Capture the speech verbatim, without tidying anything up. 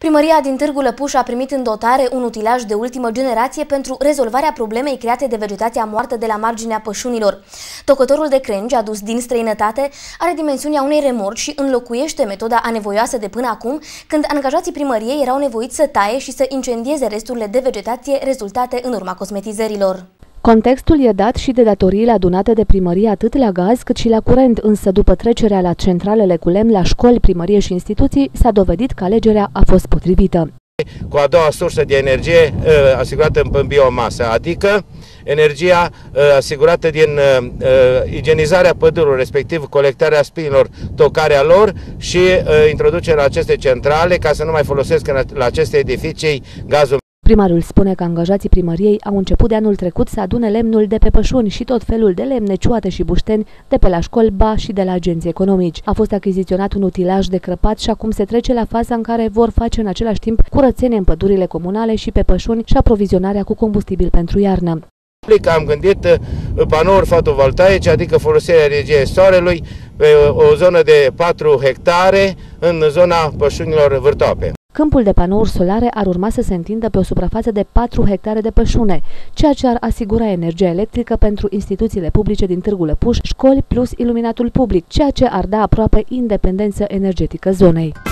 Primăria din Târgu Lăpuș a primit în dotare un utilaj de ultimă generație pentru rezolvarea problemei create de vegetația moartă de la marginea pășunilor. Tocătorul de crengi adus din străinătate are dimensiunea unei remorci și înlocuiește metoda anevoioasă de până acum, când angajații primăriei erau nevoiți să taie și să incendieze resturile de vegetație rezultate în urma cosmetizărilor. Contextul e dat și de datoriile adunate de primărie atât la gaz cât și la curent, însă după trecerea la centralele cu lemn la școli, primărie și instituții, s-a dovedit că alegerea a fost potrivită. Cu a doua sursă de energie uh, asigurată în biomasă, adică energia uh, asigurată din uh, uh, igienizarea pădurilor, respectiv colectarea spinilor, tocarea lor și uh, introducerea acestei centrale ca să nu mai folosesc în, la aceste edificii gazul. Primarul spune că angajații primăriei au început de anul trecut să adune lemnul de pe pășuni și tot felul de lemne, cioate și bușteni de pe la școli, ba și de la agenții economici. A fost achiziționat un utilaj de crăpat și acum se trece la faza în care vor face în același timp curățenie în pădurile comunale și pe pășuni și aprovizionarea cu combustibil pentru iarnă. Am gândit panouri fotovoltaice, adică folosirea energiei soarelui pe o zonă de patru hectare în zona pășunilor vârtoape. Câmpul de panouri solare ar urma să se întindă pe o suprafață de patru hectare de pășune, ceea ce ar asigura energia electrică pentru instituțiile publice din Târgu Lăpuș, școli plus iluminatul public, ceea ce ar da aproape independență energetică zonei.